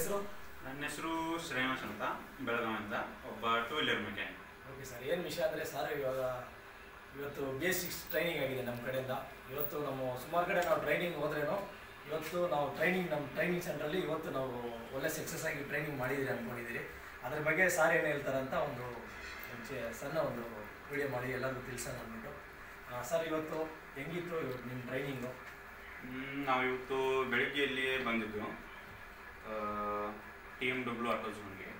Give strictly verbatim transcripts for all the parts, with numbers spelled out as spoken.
ಹೆಸರು? ನನ್ನ ಹೆಸರು ಶ್ರೇಯಸ್ ಅಂತ, ಬೆಳಗಾವಿಯಿಂದ, ಒಬ್ಬ two wheeler mechanic. Okay sir, ಏನು ವಿಷಯ ಅಂದರೆ ಸರ್ ಇವಾಗ ಇವತ್ತು ಬೇಸಿಕ್ಸ್ ಟ್ರೈನಿಂಗ್ ಆಗಿದೆ ನಮ್ಮ ಕಡೆಯಿಂದ. ಇವತ್ತು ನಮ್ಮ ಸುಮಾರು ಕಡೆ ನಾವು ಟ್ರೈನಿಂಗ್ ಹೋದ್ರೇನೋ ಇವತ್ತು ನಾವು ಟ್ರೈನಿಂಗ್ ನಮ್ಮ ಟ್ರೈನಿಂಗ್ ಸೆಂಟ್ರಲ್ಲಿ ಇವತ್ತು ನಾವು ಒಳ್ಳೆ ಸಕ್ಸಸ್ ಆಗಿ ಟ್ರೈನಿಂಗ್ ಮಾಡಿದ್ದೀರಿ ಅಂದ್ಕೊಂಡಿದ್ದೀರಿ. ಅದ್ರ ಬಗ್ಗೆ ಸಾರ್ ಏನು ಹೇಳ್ತಾರಂತ ಒಂದು ಸಣ್ಣ ಒಂದು ವಿಡಿಯೋ ಮಾಡಿ ಎಲ್ಲರಿಗೂ ತಿಳಿಸೋಣ ಅಂದ್ಬಿಟ್ಟು. ಸರ್ ಇವತ್ತು ಹೆಂಗಿತ್ತು ಇವತ್ತು ನಿಮ್ಮ ಟ್ರೈನಿಂಗು? ನಾವು ಇವತ್ತು ಬೆಳಗ್ಗೆಯಲ್ಲಿ ಬಂದಿದ್ದು ಟಿ ಎಮ್ ಡಬ್ಲ್ಯೂ ಆಟೋ ಝೋನ್ಗೆ.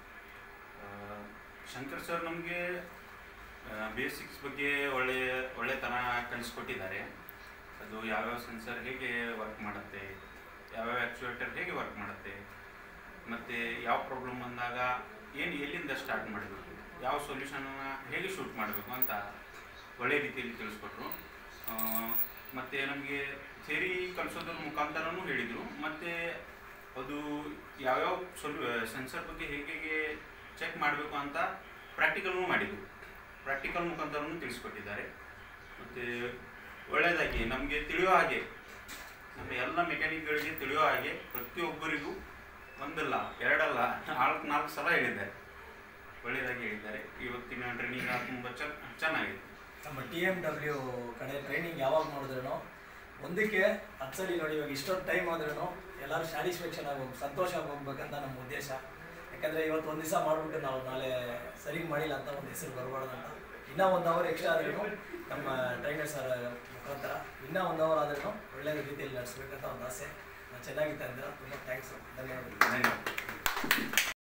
ಶಂಕರ್ ಸರ್ ನಮಗೆ ಬೇಸಿಕ್ಸ್ ಬಗ್ಗೆ ಒಳ್ಳೆ ಒಳ್ಳೆ ಥರ ಕಲಿಸ್ಕೊಟ್ಟಿದ್ದಾರೆ. ಅದು ಯಾವ್ಯಾವ ಸೆನ್ಸರ್ ಹೇಗೆ ವರ್ಕ್ ಮಾಡುತ್ತೆ, ಯಾವ್ಯಾವ ಆ್ಯಕ್ಚುಯೇಟರ್ ಹೇಗೆ ವರ್ಕ್ ಮಾಡುತ್ತೆ, ಮತ್ತು ಯಾವ ಪ್ರಾಬ್ಲಮ್ ಬಂದಾಗ ಏನು ಎಲ್ಲಿಂದ ಸ್ಟಾರ್ಟ್ ಮಾಡಬೇಕು, ಯಾವ ಸೊಲ್ಯೂಷನ್ನ ಹೇಗೆ ಶೂಟ್ ಮಾಡಬೇಕು ಅಂತ ಒಳ್ಳೆ ರೀತಿಯಲ್ಲಿ ತಿಳಿಸ್ಕೊಟ್ರು. ಮತ್ತು ನಮಗೆ ಥಿಯರಿ ಕಲಿಸೋದ್ರ ಮುಖಾಂತರನೂ ಹೇಳಿದರು. ಮತ್ತು ಅದು ಯಾವ್ಯಾವ ಸೊಲ್ಯೂ ಸೆನ್ಸರ್ ಬಗ್ಗೆ ಹೇಗೆ ಹೇಗೆ ಚೆಕ್ ಮಾಡಬೇಕು ಅಂತ ಪ್ರಾಕ್ಟಿಕಲ್ನೂ ಮಾಡಿದರು. ಪ್ರಾಕ್ಟಿಕಲ್ ಮುಖಾಂತರನೂ ತಿಳಿಸ್ಕೊಟ್ಟಿದ್ದಾರೆ. ಮತ್ತು ಒಳ್ಳೆಯದಾಗಿ ನಮಗೆ ತಿಳಿಯೋ ಹಾಗೆ, ನಮ್ಮ ಎಲ್ಲ ಮೆಕ್ಯಾನಿಕ್ಗಳಿಗೆ ತಿಳಿಯೋ ಹಾಗೆ ಪ್ರತಿಯೊಬ್ಬರಿಗೂ ಒಂದಲ್ಲ ಎರಡಲ್ಲ ನಾಲ್ಕು ನಾಲ್ಕು ಸಲ ಹೇಳಿದ್ದಾರೆ. ಒಳ್ಳೆಯದಾಗಿ ಹೇಳಿದ್ದಾರೆ. ಇವತ್ತಿನ ಟ್ರೈನಿಂಗ್ ತುಂಬ ಚೆನ್ನಾಗಿದೆ. ನಮ್ಮ ಟಿ ಎಮ್ ಡಬ್ಲ್ಯೂ ಕಡೆ ಟ್ರೈನಿಂಗ್ ಯಾವಾಗ ಮಾಡಿದ್ರೂ ಒಂದಕ್ಕೆ ಹತ್ತು ಸಲ ನೋಡಿ, ಇವಾಗ ಇಷ್ಟೊಂದು ಟೈಮ್ ಆದ್ರೂ ಎಲ್ಲರೂ ಸ್ಯಾಟಿಸ್ಫ್ಯಾಕ್ಷನ್ ಆಗಿ ಹೋಗಿ ಸಂತೋಷ ಆಗಿ ಹೋಗ್ಬೇಕಂತ ನಮ್ಮ ಉದ್ದೇಶ. ಯಾಕಂದರೆ ಇವತ್ತು ಒಂದು ದಿವಸ ಮಾಡಿಬಿಟ್ಟು ನಾವು ನಾಳೆ ಸರಿಗೆ ಮಾಡಿಲ್ಲ ಅಂತ ಒಂದು ಹೆಸರು ಬರಬಾರ್ದು ಅಂತ ಇನ್ನೂ ಒಂದು ಅವರ್ ಎಕ್ಸ್ಟ್ರಾ ಆದ್ರೂ ನಮ್ಮ ಟ್ರೈನರ್ ಸರ್ ಮುಖಾಂತರ ಇನ್ನೂ ಒಂದು ಅವರ್ ಆದ್ರೂ ಒಳ್ಳೆಯ ರೀತಿಯಲ್ಲಿ ನಡೆಸ್ಬೇಕಂತ ಒಂದು ಆಸೆ. ಚೆನ್ನಾಗಿತ್ತು ಅಂದರೆ ತುಂಬ ಥ್ಯಾಂಕ್ಸ್, ಧನ್ಯವಾದಗಳು. ಧನ್ಯವಾದ.